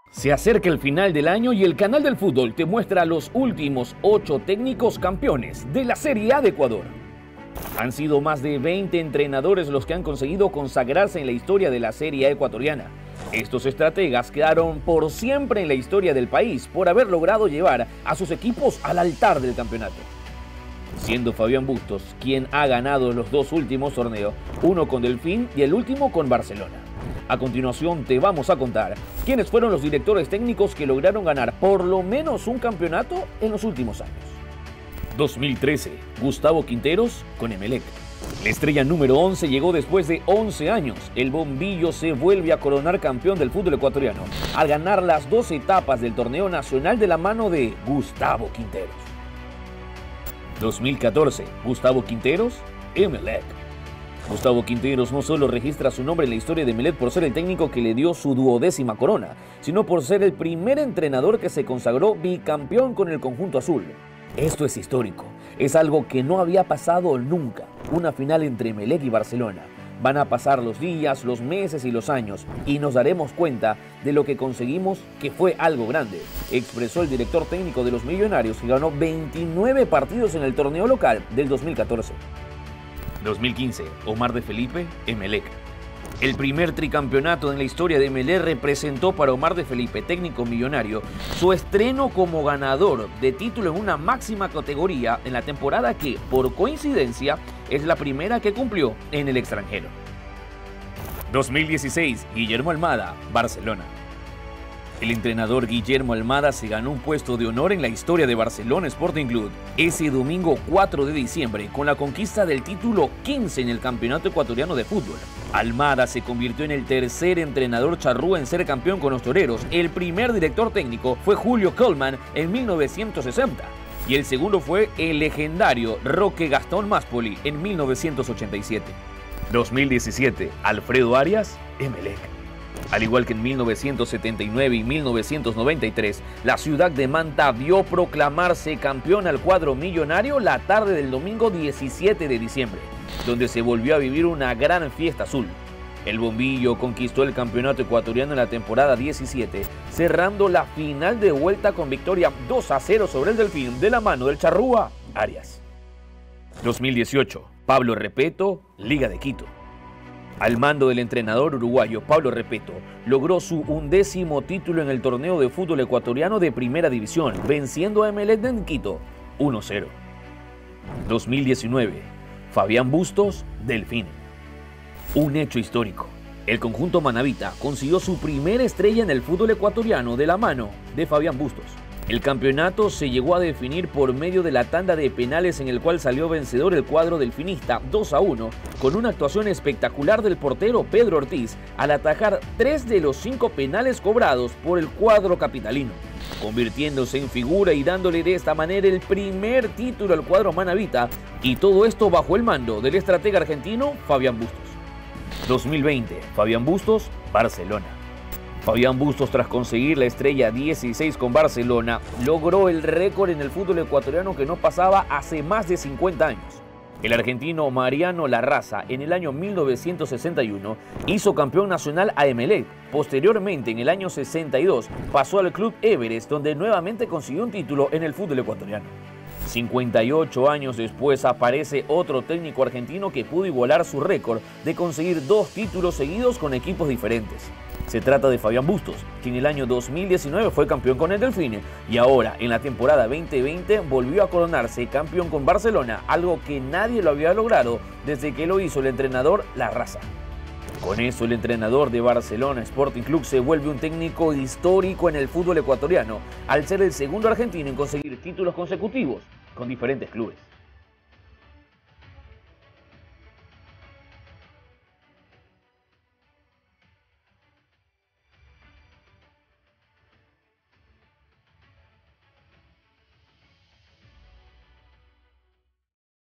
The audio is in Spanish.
Se acerca el final del año y el Canal del Fútbol te muestra a los últimos 8 técnicos campeones de la Serie A de Ecuador. Han sido más de 20 entrenadores los que han conseguido consagrarse en la historia de la Serie A ecuatoriana. Estos estrategas quedaron por siempre en la historia del país por haber logrado llevar a sus equipos al altar del campeonato. Siendo Fabián Bustos quien ha ganado los 2 últimos torneos, uno con Delfín y el último con Barcelona. A continuación te vamos a contar quiénes fueron los directores técnicos que lograron ganar por lo menos un campeonato en los últimos años. 2013, Gustavo Quinteros con Emelec. La estrella número 11 llegó después de 11 años. El bombillo se vuelve a coronar campeón del fútbol ecuatoriano al ganar las 2 etapas del torneo nacional de la mano de Gustavo Quinteros. 2014, Gustavo Quinteros, Emelec. Gustavo Quinteros no solo registra su nombre en la historia de Emelec por ser el técnico que le dio su 12ª corona, sino por ser el primer entrenador que se consagró bicampeón con el conjunto azul. Esto es histórico, es algo que no había pasado nunca, una final entre Emelec y Barcelona. Van a pasar los días, los meses y los años y nos daremos cuenta de lo que conseguimos, que fue algo grande, expresó el director técnico de los Millonarios, que ganó 29 partidos en el torneo local del 2014. 2015, Omar de Felipe, Emelec. El primer tricampeonato en la historia de Emelec representó para Omar de Felipe, técnico millonario, su estreno como ganador de título en una máxima categoría en la temporada que, por coincidencia, es la primera que cumplió en el extranjero. 2016, Guillermo Almada, Barcelona. El entrenador Guillermo Almada se ganó un puesto de honor en la historia de Barcelona Sporting Club ese domingo 4 de diciembre con la conquista del título 15 en el Campeonato Ecuatoriano de Fútbol. Almada se convirtió en el tercer entrenador charrúa en ser campeón con los toreros. El primer director técnico fue Julio Kollmann en 1960 y el segundo fue el legendario Roque Gastón Máspoli en 1987. 2017, Alfredo Arias, Emelec. Al igual que en 1979 y 1993, la ciudad de Manta vio proclamarse campeón al cuadro millonario la tarde del domingo 17 de diciembre, donde se volvió a vivir una gran fiesta azul. El bombillo conquistó el campeonato ecuatoriano en la temporada 17, cerrando la final de vuelta con victoria 2-0 sobre el Delfín de la mano del charrúa Arias. 2018, Pablo Repeto, Liga de Quito. Al mando del entrenador uruguayo Pablo Repeto, logró su 11º título en el torneo de fútbol ecuatoriano de primera división, venciendo a Emelec en Quito 1-0. 2019, Fabián Bustos, Delfín. Un hecho histórico. El conjunto manabita consiguió su primera estrella en el fútbol ecuatoriano de la mano de Fabián Bustos. El campeonato se llegó a definir por medio de la tanda de penales en el cual salió vencedor el cuadro delfinista 2-1 con una actuación espectacular del portero Pedro Ortiz al atajar 3 de los 5 penales cobrados por el cuadro capitalino, convirtiéndose en figura y dándole de esta manera el primer título al cuadro manabita, y todo esto bajo el mando del estratega argentino Fabián Bustos. 2020, Fabián Bustos, Barcelona. Fabián Bustos, tras conseguir la estrella 16 con Barcelona, logró el récord en el fútbol ecuatoriano que no pasaba hace más de 50 años. El argentino Mariano Larraza, en el año 1961, hizo campeón nacional a Emelec. Posteriormente, en el año 62, pasó al Club Everest, donde nuevamente consiguió un título en el fútbol ecuatoriano. 58 años después aparece otro técnico argentino que pudo igualar su récord de conseguir 2 títulos seguidos con equipos diferentes. Se trata de Fabián Bustos, que en el año 2019 fue campeón con el Delfín y ahora en la temporada 2020 volvió a coronarse campeón con Barcelona, algo que nadie lo había logrado desde que lo hizo el entrenador Larraza. Con eso, el entrenador de Barcelona Sporting Club se vuelve un técnico histórico en el fútbol ecuatoriano, al ser el segundo argentino en conseguir títulos consecutivos con diferentes clubes.